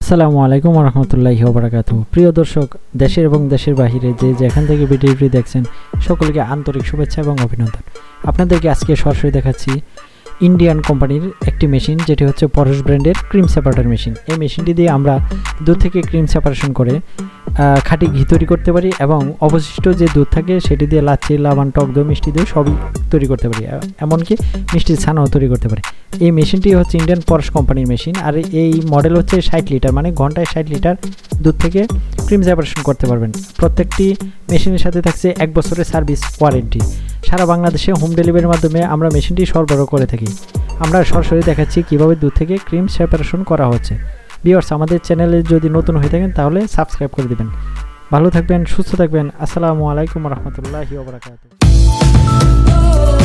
আসসালামু আলাইকুম ওয়া রাহমাতুল্লাহি ওয়া বারাকাতুহু। প্রিয় দর্শক, দেশের এবং দেশের বাহিরে যে যেখান থেকে ভিডিওটি দেখছেন সকলকে আন্তরিক শুভেচ্ছা এবং অভিনন্দন। আপনাদেরকে আজকে সরাসরি দেখাচ্ছি ইন্ডিয়ান কোম্পানির একটি মেশিন, যেটি হচ্ছে পরশ ব্র্যান্ডের ক্রিম সেপারেটর মেশিন। এই মেশিনটি দিয়ে আমরা দুধ থেকে ক্রিম সেপারেশন করে খাঁটি ঘি তৈরি করতে পারি এবং অবশিষ্ট যে দুধ থাকে সেটি দিয়ে লাচ্ছি, লাবান, টক দই, মিষ্টি দই সবই তৈরি করতে পারি, এমনকি মিষ্টির ছানাও তৈরি করতে পারি। এই মেশিনটি হচ্ছে ইন্ডিয়ান পরশ কোম্পানির মেশিন, আর এই মডেল হচ্ছে 60 লিটার, মানে ঘন্টায় 60 লিটার দুধ থেকে ক্রিম সেপারেশন করতে পারবেন। প্রত্যেকটি মেশিনের সাথে থাকছে 1 বছরের সার্ভিস ওয়ারেন্টি। সারা বাংলাদেশে হোম ডেলিভারির মাধ্যমে আমরা মেশিনটি সরবরাহ করে থাকি। আমরা সরাসরি দেখাচ্ছি কিভাবে দুধ থেকে ক্রিম সেপারেশন করা হচ্ছে। ভিউয়ার্স, আমাদের চ্যানেলে যদি নতুন হয়ে থাকেন তাহলে সাবস্ক্রাইব করে দিবেন। ভালো থাকবেন, সুস্থ থাকবেন। আসসালামু আলাইকুম ওয়া রাহমাতুল্লাহি ওয়া বারাকাতুহু।